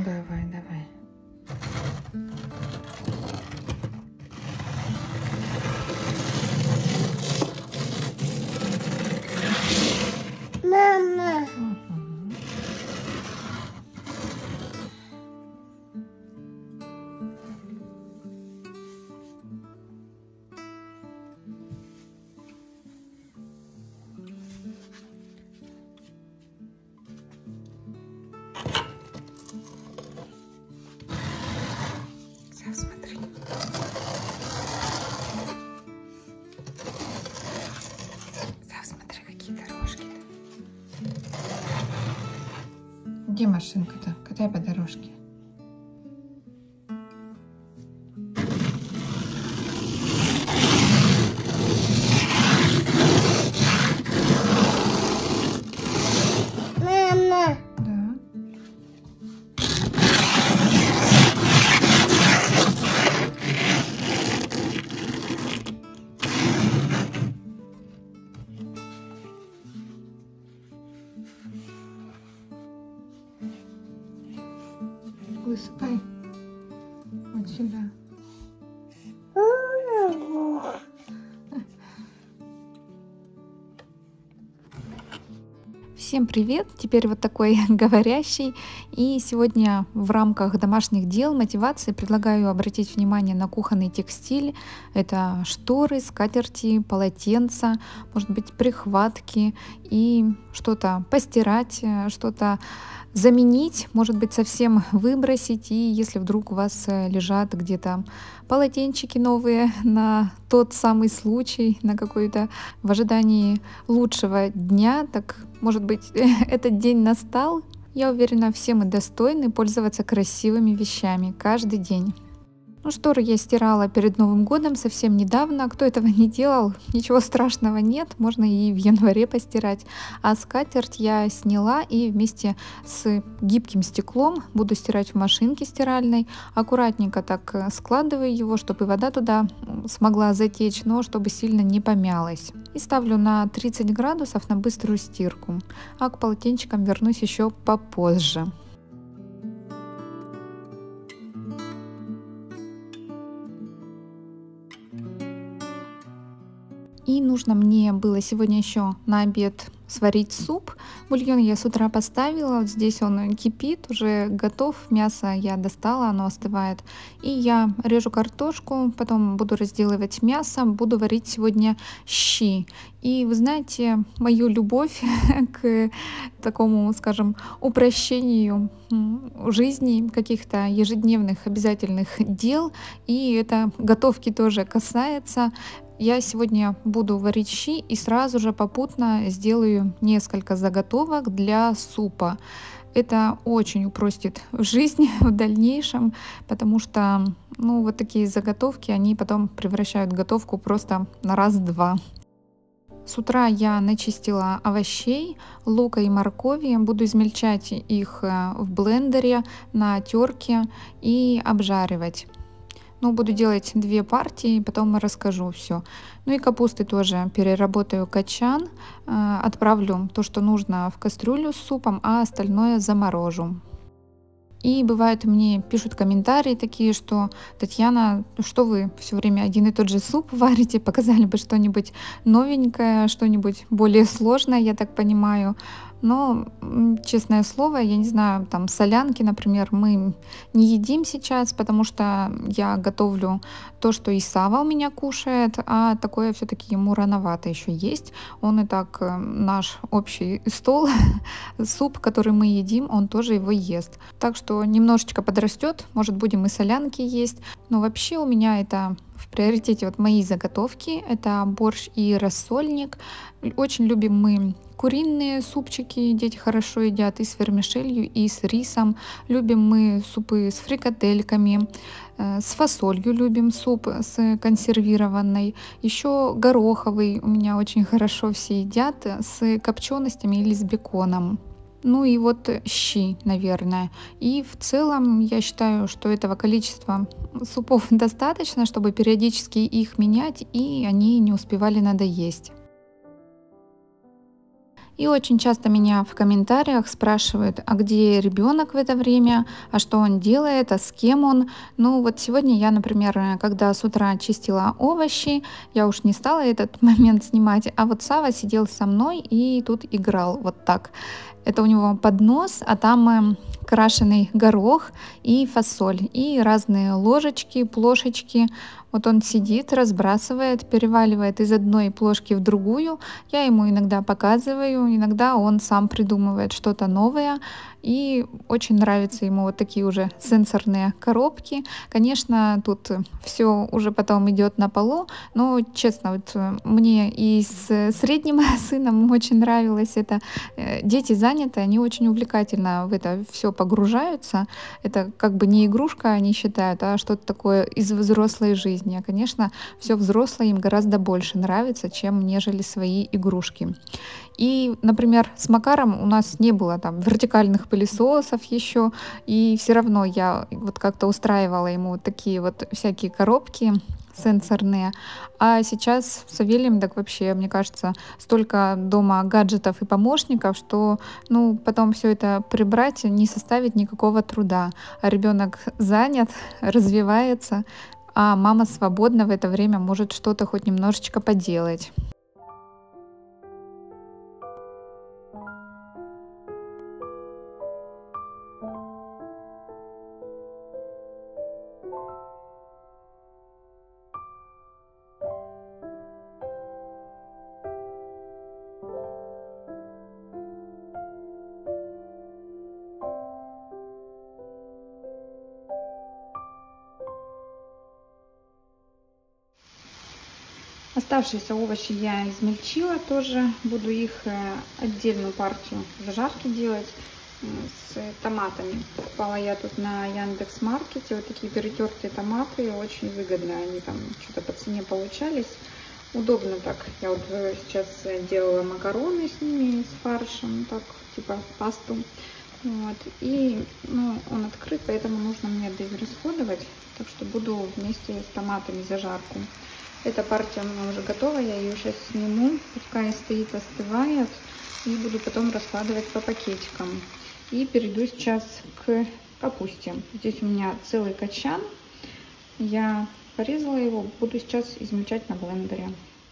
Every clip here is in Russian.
Давай, давай. Мама. Сейчас смотри. Сейчас смотри, какие дорожки-то. Где машинка-то? Катай по дорожке. Мама. Да. Высыпай. Вот сюда. Всем привет! Теперь вот такой говорящий. И сегодня в рамках домашних дел, мотивации предлагаю обратить внимание на кухонный текстиль. Это шторы, скатерти, полотенца, может быть прихватки и что-то постирать, что-то заменить, может быть совсем выбросить. И если вдруг у вас лежат где-то полотенчики новые на тот самый случай, на какой-то в ожидании лучшего дня, так может быть этот день настал. Я уверена, все мы достойны пользоваться красивыми вещами каждый день. Ну, шторы я стирала перед Новым годом совсем недавно. Кто этого не делал, ничего страшного нет, можно и в январе постирать. А скатерть я сняла и вместе с гибким стеклом буду стирать в машинке стиральной. Аккуратненько так складываю его, чтобы вода туда смогла затечь, но чтобы сильно не помялась. И ставлю на 30 градусов на быструю стирку. А к полотенчикам вернусь еще попозже. И нужно мне было сегодня еще на обед сварить суп. Бульон я с утра поставила, вот здесь он кипит, уже готов. Мясо я достала, оно остывает. И я режу картошку, потом буду разделывать мясо, буду варить сегодня щи. И вы знаете, мою любовь к такому, скажем, упрощению жизни, каких-то ежедневных обязательных дел. И это готовки тоже касается. Я сегодня буду варить щи и сразу же попутно сделаю несколько заготовок для супа. Это очень упростит жизнь в дальнейшем, потому что вот такие заготовки, они потом превращают готовку просто на раз-два. С утра я начистила овощей, лука и моркови. Буду измельчать их в блендере на терке и обжаривать. Буду делать 2 партии, потом расскажу все. И капусты тоже переработаю качан, отправлю то, что нужно, в кастрюлю с супом, а остальное заморожу. И бывает, мне пишут комментарии такие, что: Татьяна, что вы все время один и тот же суп варите, показали бы что-нибудь новенькое, что-нибудь более сложное, я так понимаю. Но, честное слово, я не знаю, там солянки, например, мы не едим сейчас, потому что я готовлю то, что и Сава у меня кушает, а такое все-таки ему рановато еще есть. Он и так наш общий стол, суп, который мы едим, он тоже его ест. Так что немножечко подрастет, может, будем и солянки есть. Но вообще у меня это в приоритете вот мои заготовки. Это борщ и рассольник. Очень любим мы куриные супчики, дети хорошо едят и с вермишелью, и с рисом. Любим мы супы с фрикадельками, с фасолью любим суп с консервированной. Еще гороховый у меня очень хорошо все едят с копченостями или с беконом. И вот щи, наверное. И в целом я считаю, что этого количества супов достаточно, чтобы периодически их менять, и они не успевали надоесть. И очень часто меня в комментариях спрашивают, а где ребенок в это время, а что он делает, а с кем он. Ну вот сегодня я, например, когда с утра чистила овощи, я уж не стала этот момент снимать, а вот Сава сидел со мной и тут играл вот так. Это у него поднос, а там крашеный горох и фасоль, и разные ложечки, плошечки. Вот он сидит, разбрасывает, переваливает из одной плошки в другую. Я ему иногда показываю, иногда он сам придумывает что-то новое. И очень нравятся ему вот такие уже сенсорные коробки. Конечно, тут все уже потом идет на полу, но честно, вот мне и с средним сыном очень нравилось это. Дети заняты, они очень увлекательно в это все погружаются. Это как бы не игрушка, они считают, а что-то такое из взрослой жизни. А, конечно, все взрослое им гораздо больше нравится, чем нежели свои игрушки. И, например, с Макаром у нас не было там вертикальных пылесосов еще, и все равно я вот как-то устраивала ему вот такие вот всякие коробки сенсорные. А сейчас с Савелием так вообще, мне кажется, столько дома гаджетов и помощников, что ну, потом все это прибрать не составит никакого труда. А ребенок занят, развивается, а мама свободно в это время может что-то хоть немножечко поделать. Оставшиеся овощи я измельчила тоже. Буду их отдельную партию зажарки делать с томатами. Покупала я тут на Яндекс.Маркете вот такие перетертые томаты. Очень выгодно. Они там что-то по цене получались. Удобно так. Я вот сейчас делала макароны с ними, с фаршем, так типа пасту. Вот. И ну, он открыт, поэтому нужно мне доизрасходовать. Так что буду вместе с томатами зажарку. Эта партия у меня уже готова, я ее сейчас сниму, пускай стоит, остывает, и буду потом раскладывать по пакетикам. И перейду сейчас к капусте. Здесь у меня целый качан, я порезала его, буду сейчас измельчать на блендере.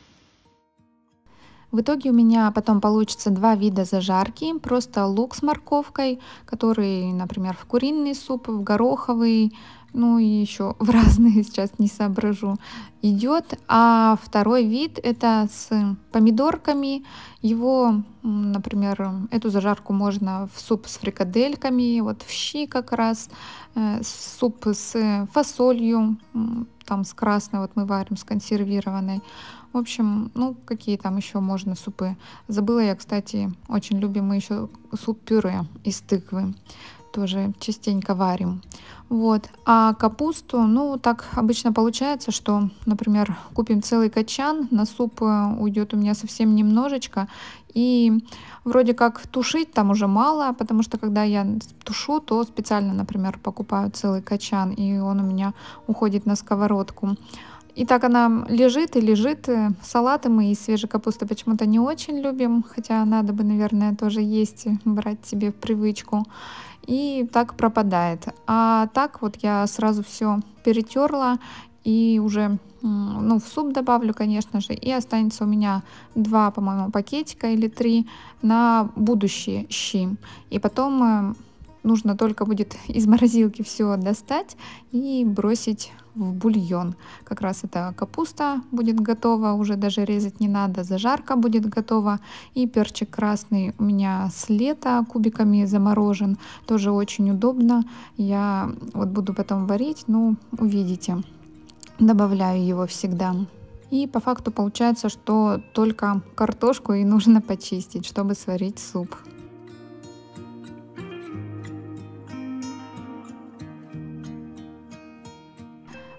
В итоге у меня потом получится два вида зажарки. Просто лук с морковкой, который, например, в куриный суп, в гороховый, ну и еще в разные, сейчас не соображу, идет. А второй вид это с помидорками. Его, например, эту зажарку можно в суп с фрикадельками, вот в щи как раз, суп с фасолью, там с красной, вот мы варим, с консервированной. В общем, ну, какие там еще можно супы. Забыла я, кстати, очень любим мы еще суп-пюре из тыквы. Тоже частенько варим. Вот. А капусту, ну, так обычно получается, что, например, купим целый качан, на суп уйдет у меня совсем немножечко. И вроде как тушить там уже мало, потому что когда я тушу, то специально, например, покупаю целый качан, и он у меня уходит на сковородку. И так она лежит и лежит. Салаты мы из свежей капусты почему-то не очень любим, хотя надо бы, наверное, тоже есть, брать себе в привычку. И так пропадает. А так вот я сразу все перетерла и уже ну, в суп добавлю, конечно же, и останется у меня 2, по-моему, пакетика или 3 на будущие щи. И потом нужно только будет из морозилки все достать и бросить в бульон. Как раз эта капуста будет готова, уже даже резать не надо, зажарка будет готова. И перчик красный у меня с лета кубиками заморожен, тоже очень удобно. Я вот буду потом варить, ну, увидите. Добавляю его всегда. И по факту получается, что только картошку и нужно почистить, чтобы сварить суп.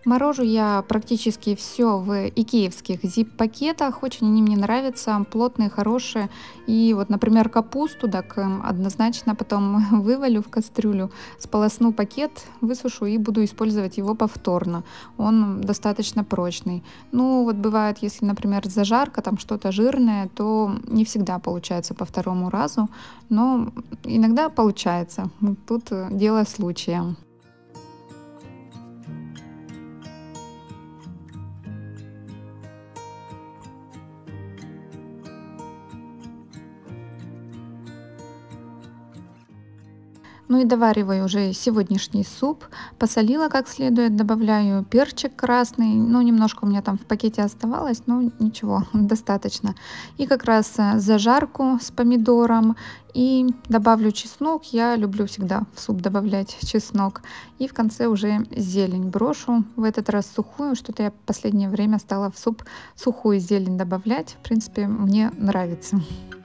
Морожу я практически все в икеевских зип-пакетах. Очень они мне нравятся, плотные, хорошие. И вот, например, капусту, так однозначно потом вывалю в кастрюлю, сполосну пакет, высушу и буду использовать его повторно. Он достаточно прочный. Ну, вот бывает, если, например, зажарка, там что-то жирное, то не всегда получается по второму разу, но иногда получается. Тут дело случая. Ну и довариваю уже сегодняшний суп. Посолила как следует, добавляю перчик красный. Ну, немножко у меня там в пакете оставалось, но ничего, достаточно. И как раз зажарку с помидором. И добавлю чеснок. Я люблю всегда в суп добавлять чеснок. И в конце уже зелень брошу. В этот раз сухую. Что-то я в последнее время стала в суп сухую зелень добавлять. В принципе, мне нравится.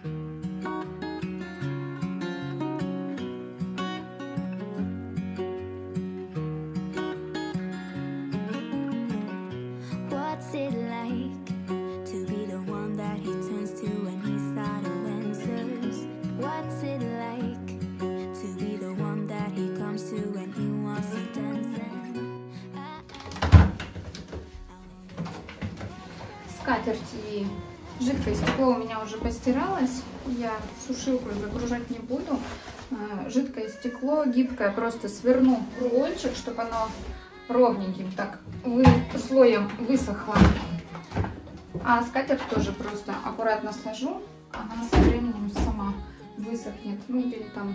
What's it like to be the one that he turns to when he's out of answers? What's it like to be the one that he comes to when he wants to dance? Скатерть и жидкое стекло у меня уже постиралось. Я сушилку загружать не буду. Жидкое стекло гибкое, просто сверну рулончик, чтобы оно ровненьким так слоем высохло. А скатерть тоже просто аккуратно сложу. Она со временем сама высохнет. Ну или там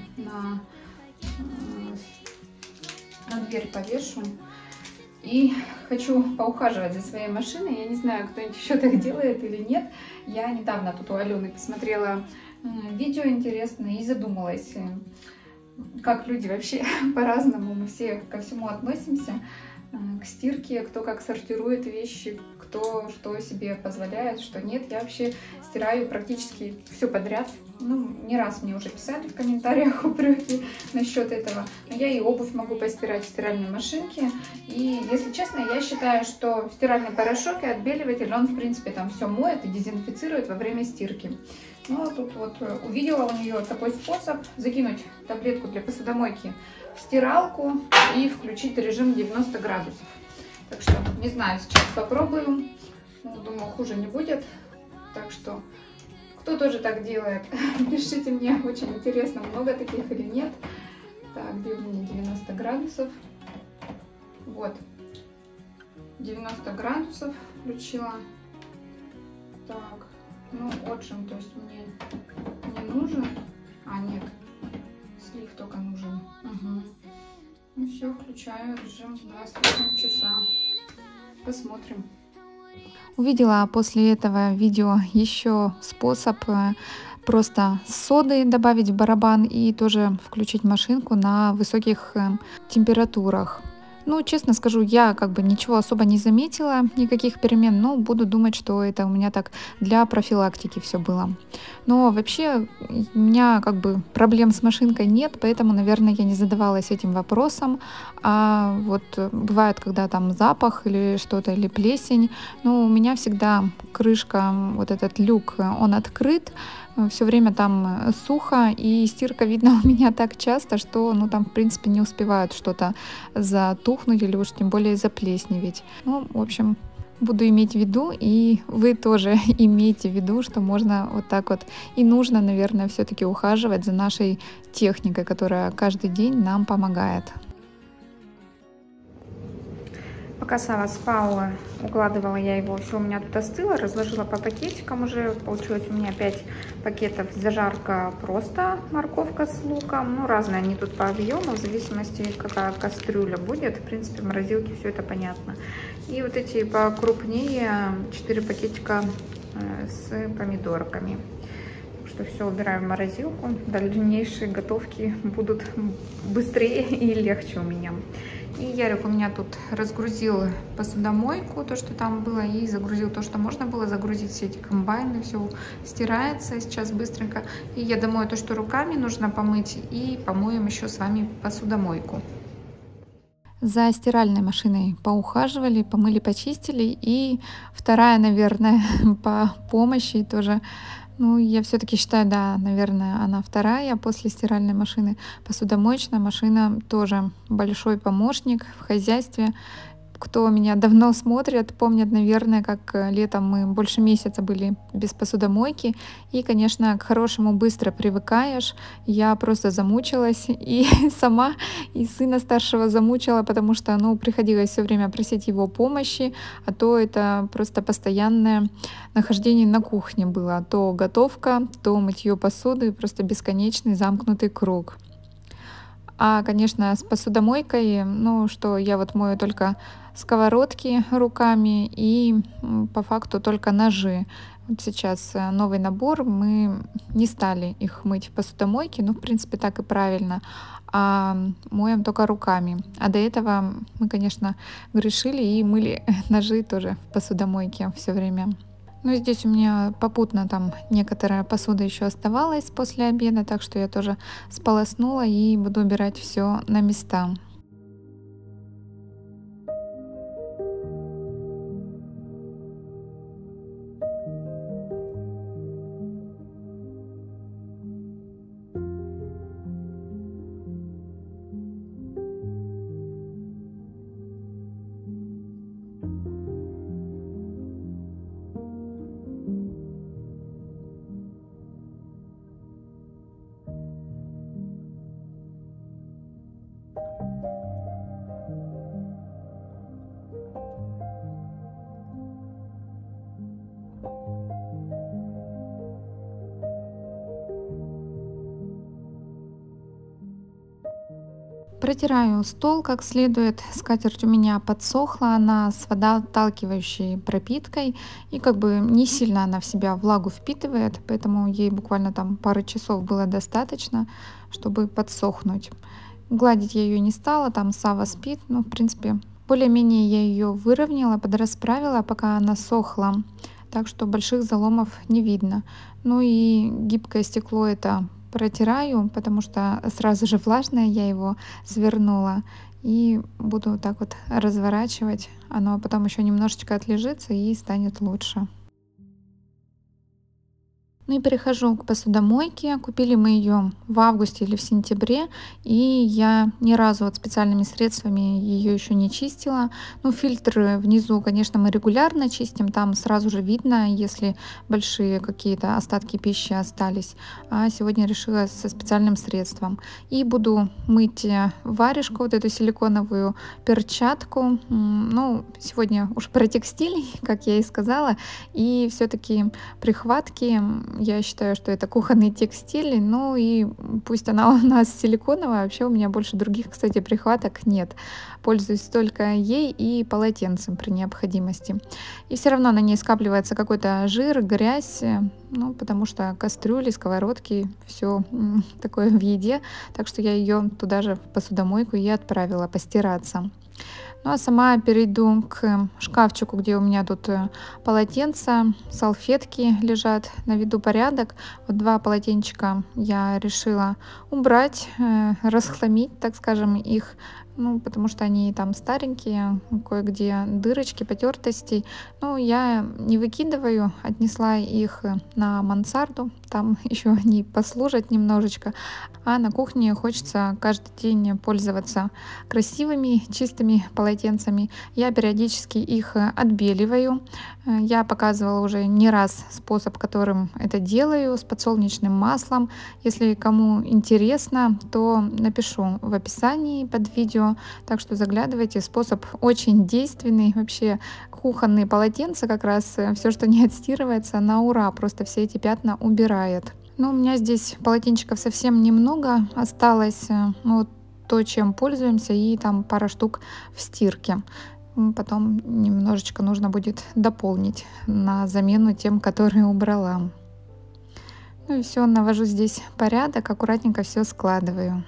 на дверь повешу. И хочу поухаживать за своей машиной. Я не знаю, кто-нибудь еще так делает или нет. Я недавно тут у Алены посмотрела видео интересное и задумалась, как люди вообще по-разному, мы все ко всему относимся. К стирке, кто как сортирует вещи, кто что себе позволяет, что нет. Я вообще стираю практически все подряд. Ну, не раз мне уже писали в комментариях упреки насчет этого. Но я и обувь могу постирать в стиральной машинке. И, если честно, я считаю, что стиральный порошок и отбеливатель, он, в принципе, там все моет и дезинфицирует во время стирки. Но тут вот увидела у нее такой способ: закинуть таблетку для посудомойки в стиралку и включить режим 90 градусов. Так что, не знаю, сейчас попробую. Думаю, хуже не будет. Так что, кто тоже так делает, пишите мне, очень интересно, много таких или нет. Так, где у меня 90 градусов? Вот, 90 градусов включила. Так, ну, отжим, то есть мне не нужен. А, нет, слив только нужен. Угу. Ну все, включаю режим 28 часа. Посмотрим. Увидела после этого видео еще способ просто соды добавить в барабан и тоже включить машинку на высоких температурах. Ну, честно скажу, я как бы ничего особо не заметила, никаких перемен, но буду думать, что это у меня так для профилактики все было. Но вообще у меня как бы проблем с машинкой нет, поэтому, наверное, я не задавалась этим вопросом. А вот бывает, когда там запах или что-то, или плесень, ну, у меня всегда крышка, вот этот люк, он открыт. Все время там сухо, и стирка видно у меня так часто, что ну там в принципе не успевают что-то затухнуть или уж тем более заплесневеть. Ну, в общем, буду иметь в виду, и вы тоже имейте в виду, что можно вот так вот и нужно, наверное, все-таки ухаживать за нашей техникой, которая каждый день нам помогает. Пока Сава спал, укладывала я его, все у меня тут остыло, разложила по пакетикам уже. Получилось у меня 5 пакетов. Зажарка просто, морковка с луком. Ну, разные они тут по объему, в зависимости, какая кастрюля будет. В принципе, в морозилке все это понятно. И вот эти покрупнее 4 пакетика с помидорками. Что все убираю в морозилку. Дальнейшие готовки будут быстрее и легче у меня. И Ярик у меня тут разгрузил посудомойку, то, что там было, и загрузил то, что можно было загрузить, все эти комбайны, все стирается сейчас быстренько. И я домою то, что руками нужно помыть, и помоем еще с вами посудомойку. За стиральной машиной поухаживали, помыли, почистили. И вторая, наверное, по помощи тоже. Ну, я все-таки считаю, да, наверное, она вторая после стиральной машины. Посудомоечная машина тоже большой помощник в хозяйстве. Кто меня давно смотрит, помнят, наверное, как летом мы больше месяца были без посудомойки. И, конечно, к хорошему быстро привыкаешь. Я просто замучилась и сама, и сына старшего замучила, потому что, ну, приходилось все время просить его помощи, а то это просто постоянное нахождение на кухне было. То готовка, то мытье посуды, просто бесконечный замкнутый круг. А, конечно, с посудомойкой, ну что, я вот мою только сковородки руками и по факту только ножи. Вот сейчас новый набор, мы не стали их мыть в посудомойке, ну, в принципе, так и правильно, а моем только руками. А до этого мы, конечно, грешили и мыли ножи тоже в посудомойке все время. Ну, здесь у меня попутно там некоторая посуда еще оставалась после обеда, так что я тоже сполоснула и буду убирать все на места. Протираю стол как следует. Скатерть у меня подсохла, она с водоотталкивающей пропиткой. И как бы не сильно она в себя влагу впитывает, поэтому ей буквально там пары часов было достаточно, чтобы подсохнуть. Гладить я ее не стала, там Сава спит, но в принципе более-менее я ее выровняла, подрасправила, пока она сохла. Так что больших заломов не видно. Ну и гибкое стекло это протираю, потому что сразу же влажное, я его свернула. И буду вот так вот разворачивать. Оно потом еще немножечко отлежится и станет лучше. Ну и перехожу к посудомойке. Купили мы ее в августе или в сентябре, и я ни разу вот специальными средствами ее еще не чистила. Ну, фильтры внизу, конечно, мы регулярно чистим, там сразу же видно, если большие какие-то остатки пищи остались. А сегодня решила со специальным средством. И буду мыть варежку, вот эту силиконовую перчатку. Ну, сегодня уж про текстиль, как я и сказала, и все-таки прихватки. Я считаю, что это кухонный текстиль, ну и пусть она у нас силиконовая, вообще у меня больше других, кстати, прихваток нет. Пользуюсь только ей и полотенцем при необходимости. И все равно на ней скапливается какой-то жир, грязь, ну, потому что кастрюли, сковородки, все такое в еде, так что я ее туда же в посудомойку и отправила постираться. Ну а сама перейду к шкафчику, где у меня тут полотенца, салфетки лежат, наведу порядок. Вот два полотенчика я решила убрать, расхламить, так скажем, их. Ну, потому что они там старенькие, кое-где дырочки, потертости. Ну, я не выкидываю, отнесла их на мансарду, там еще они послужат немножечко. А на кухне хочется каждый день пользоваться красивыми, чистыми полотенцами. Я периодически их отбеливаю. Я показывала уже не раз способ, которым это делаю, с подсолнечным маслом. Если кому интересно, то напишу в описании под видео. Так что заглядывайте, способ очень действенный. Вообще кухонные полотенца, как раз все, что не отстирывается, на ура, просто все эти пятна убирает. Но у меня здесь полотенчиков совсем немного осталось, ну, вот то, чем пользуемся, и там пара штук в стирке. Потом немножечко нужно будет дополнить на замену тем, которые убрала. Ну и все, навожу здесь порядок, аккуратненько все складываю.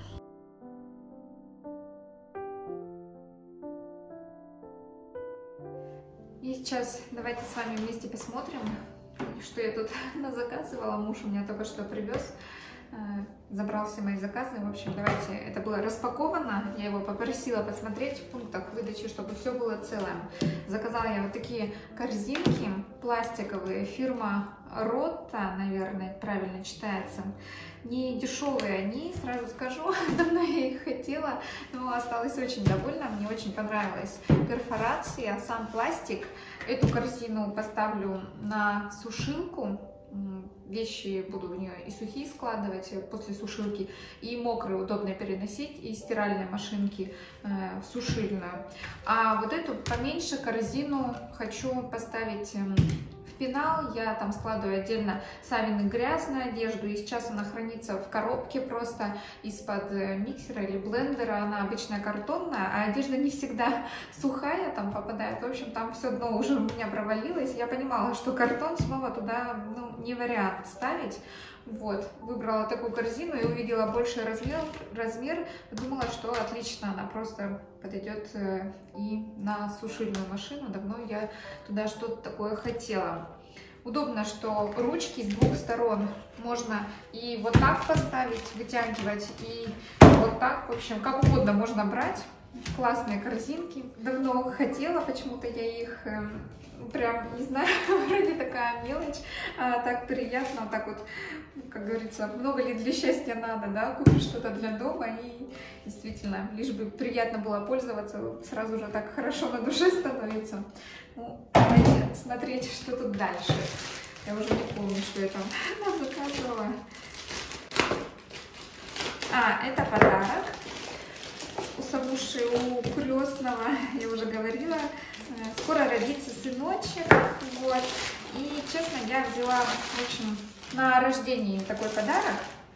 И сейчас давайте с вами вместе посмотрим, что я тут назаказывала. Муж у меня только что привез забрал все мои заказы. В общем, давайте, это было распаковано. Я его попросила посмотреть в пунктах выдачи, чтобы все было целым. Заказала я вот такие корзинки пластиковые, фирма Ротта, наверное, правильно читается. Не дешевые они, сразу скажу, давно я их хотела, но осталась очень довольна, мне очень понравилась перфорация, сам пластик. Эту корзину поставлю на сушилку, вещи буду в нее и сухие складывать после сушилки, и мокрые удобно переносить из стиральной машинки в сушильную. А вот эту поменьше корзину хочу поставить в пенал. Я там складываю отдельно Савины грязную одежду, и сейчас она хранится в коробке просто из-под миксера или блендера. Она обычная картонная, а одежда не всегда сухая там попадает. В общем, там все дно уже у меня провалилось. Я понимала, что картон снова туда, ну, не вариант ставить. Вот, выбрала такую корзину и увидела больший размер, думала, что отлично, она просто подойдет и на сушильную машину. Давно я туда что-то такое хотела. Удобно, что ручки с двух сторон можно и вот так поставить, вытягивать, и вот так, в общем, как угодно можно брать. Классные корзинки. Давно хотела, почему-то я их прям, не знаю, вроде такая мелочь, а так приятно, так вот, как говорится, много ли для счастья надо, да, купишь что-то для дома, и действительно, лишь бы приятно было пользоваться, сразу же так хорошо на душе становится. Ну, давайте смотреть, что тут дальше. Я уже не помню, что я там заказывала. Это подарок. У Савуши, у крестного, я уже говорила, скоро родится сыночек, вот, и, честно, я взяла, в общем, на рождение такой подарок.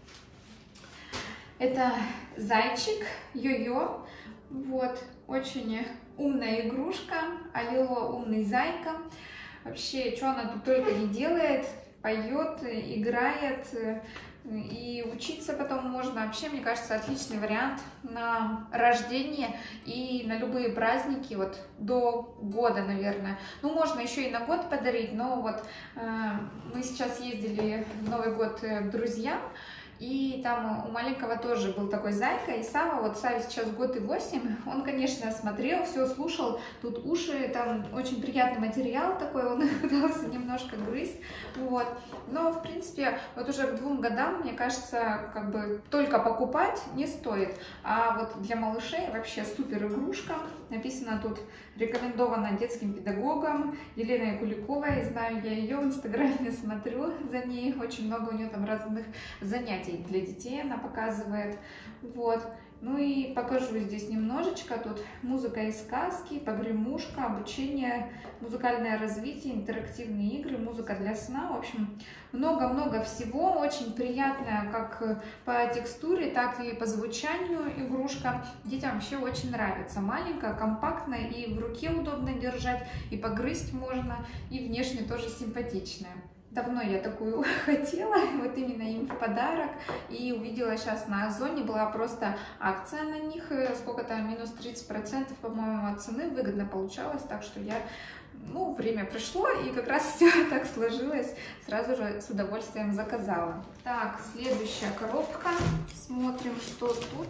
Это зайчик, йо-йо, вот, очень умная игрушка, Аллило, умный зайка, вообще, что она тут только не делает, поет, играет, и учиться потом можно. Вообще, мне кажется, отличный вариант на рождение и на любые праздники, вот до года, наверное. Ну, можно еще и на год подарить, но вот мы сейчас ездили в Новый год к друзьям, и там у маленького тоже был такой зайка, и Сава, вот Саве сейчас год и 8, он, конечно, смотрел, все слушал, тут уши, там очень приятный материал такой, он пытался немножко грызть, вот. Но, в принципе, вот уже к 2 годам, мне кажется, как бы только покупать не стоит, а вот для малышей вообще супер игрушка. Написано тут: рекомендовано детским педагогам Еленой Куликовой, знаю я ее, в инстаграме смотрю за ней, очень много у нее там разных занятий для детей она показывает, вот. Ну и покажу здесь немножечко, тут музыка и сказки, погремушка, обучение, музыкальное развитие, интерактивные игры, музыка для сна, в общем, много-много всего, очень приятная как по текстуре, так и по звучанию игрушка, детям вообще очень нравится, маленькая, компактная, и в руке удобно держать, и погрызть можно, и внешне тоже симпатичная. Давно я такую хотела, вот именно им в подарок, и увидела сейчас на Озоне, была просто акция на них, сколько-то, минус 30%, по-моему, от цены, выгодно получалось, так что я, ну, время пришло, и как раз все так сложилось, сразу же с удовольствием заказала. Так, следующая коробка, смотрим, что тут.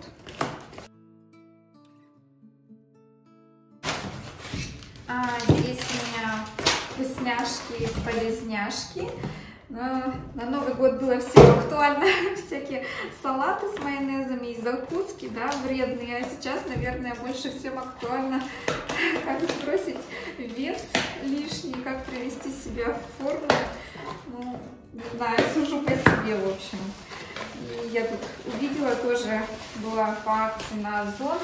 Здесь у меня вкусняшки, полезняшки. На Новый год было всем актуально всякие салаты с майонезами и закуски, да, вредные. А сейчас, наверное, больше всем актуально, как сбросить вес лишний, как привести себя в форму. Ну, не знаю, сужу по себе, в общем. И я тут увидела, тоже была по акции на Озон.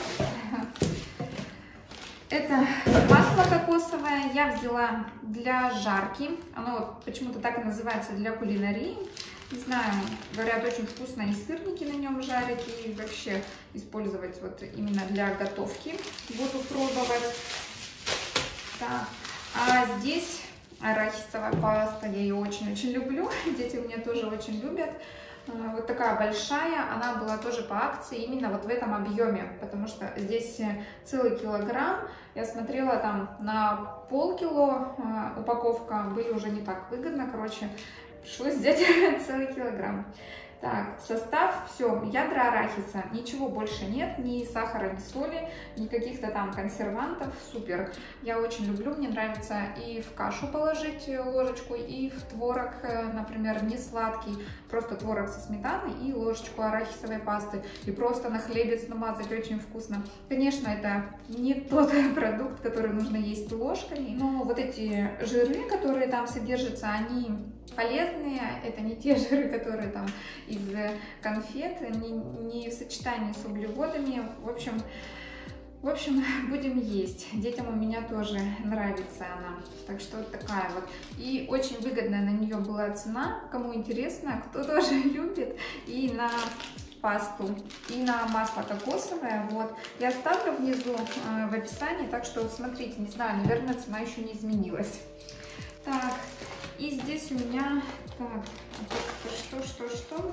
Это масло кокосовое я взяла для жарки, оно вот почему-то так и называется, для кулинарии. Не знаю, говорят, очень вкусно и сырники на нем жарить, и вообще использовать вот именно для готовки. Буду пробовать. Так. А здесь арахисовая паста, я ее очень-очень люблю, дети у меня тоже очень любят. Вот такая большая, она была тоже по акции именно вот в этом объеме, потому что здесь целый килограмм. Я смотрела там на полкило упаковка, были уже не так выгодно, короче, пришлось взять целый килограмм. Так, состав, все, ядра арахиса, ничего больше нет, ни сахара, ни соли, ни каких-то там консервантов, супер. Я очень люблю, мне нравится и в кашу положить ложечку, и в творог, например, не сладкий, просто творог со сметаной и ложечку арахисовой пасты, и просто на хлебец намазать, очень вкусно. Конечно, это не тот продукт, который нужно есть ложками, но вот эти жиры, которые там содержатся, они полезные, это не те жиры, которые там из конфет, не в сочетании с углеводами. В общем, будем есть. Детям у меня тоже нравится она. Так что вот такая вот. И очень выгодная на нее была цена. Кому интересно, кто тоже любит. И на пасту, и на масло кокосовое. Вот. Я оставлю внизу в описании. Так что смотрите, не знаю, наверное, цена еще не изменилась. Так, и здесь у меня, так, что?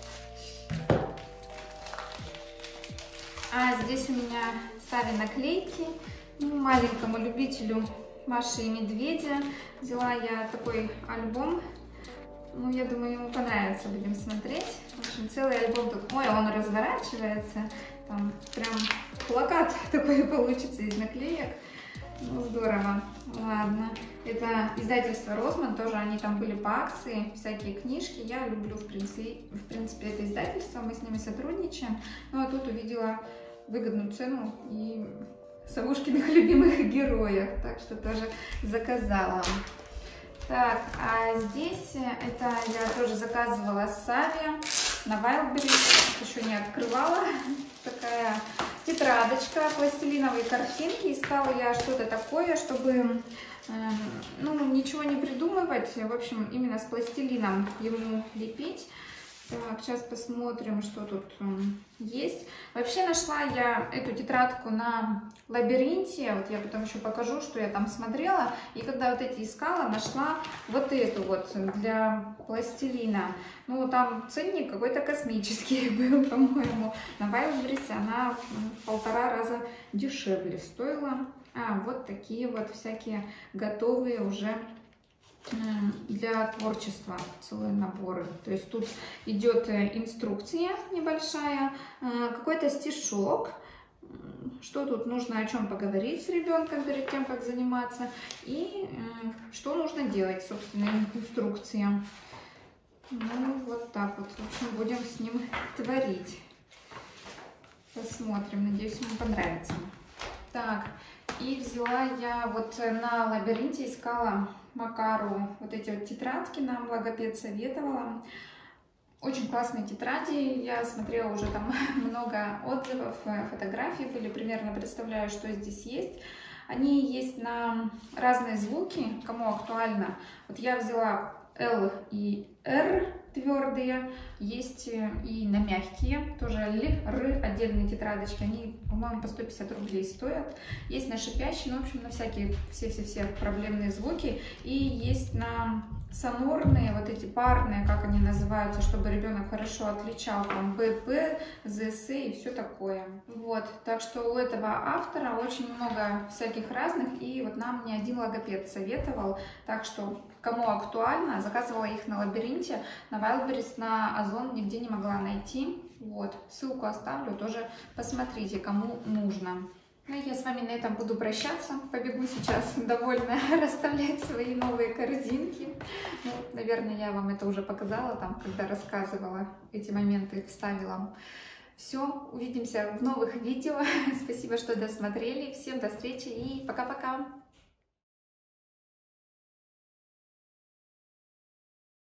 Здесь у меня Сави наклейки. Маленькому любителю Маши и Медведя взяла я такой альбом. Ну, я думаю, ему понравится, будем смотреть. В общем, целый альбом тут. Ой, он разворачивается. Там прям плакат такой получится из наклеек. Ну, здорово. Ладно. Это издательство Росман, тоже они там были по акции, всякие книжки. Я люблю, в принципе, это издательство, мы с ними сотрудничаем. Ну, а тут увидела выгодную цену и Савушкиных любимых героев, так что тоже заказала. Так, а здесь это я тоже заказывала Саве на Wildberries, еще не открывала. Такая тетрадочка, пластилиновые картинки. Искала я что-то такое, чтобы ну, ничего не придумывать. В общем, именно с пластилином ему лепить. Так, сейчас посмотрим, что тут есть. Вообще нашла я эту тетрадку на Лабиринте. Вот я потом еще покажу, что я там смотрела. И когда вот эти искала, нашла вот эту вот для пластилина. Ну, там ценник какой-то космический был, по-моему. На Wildberries она в 1,5 раза дешевле стоила. Вот такие вот всякие готовые уже для творчества целые наборы. То есть тут идет инструкция небольшая, какой-то стишок, что тут нужно, о чем поговорить с ребенком перед тем, как заниматься, и что нужно делать, собственно, инструкция. Ну, вот так вот, в общем, будем с ним творить. Посмотрим, надеюсь, ему понравится. Так, и взяла я вот на Лабиринте, искала Макару вот эти вот тетрадки, нам логопед советовала. Очень классные тетради, я смотрела уже там много отзывов, фотографий были, примерно представляю, что здесь есть. Они есть на разные звуки, кому актуально. Вот я взяла L и R твердые, есть и на мягкие, тоже Л, Р, отдельные тетрадочки, они, по-моему, по 150 рублей стоят. Есть на шипящие, ну, в общем, на всякие, все проблемные звуки. И есть на сонорные, вот эти парные, как они называются, чтобы ребенок хорошо отличал, там, БП, ЗС и все такое. Вот, так что у этого автора очень много всяких разных, и вот нам не один логопед советовал, так что кому актуально, заказывала их на Лабиринте, на Wildberries, на Озон нигде не могла найти. Вот, ссылку оставлю, тоже посмотрите, кому нужно. Ну, я с вами на этом буду прощаться. Побегу сейчас довольно расставлять свои новые корзинки. Ну, наверное, я вам это уже показала, там, когда рассказывала эти моменты, вставила. Все, увидимся в новых видео. Спасибо, что досмотрели. Всем до встречи и пока-пока.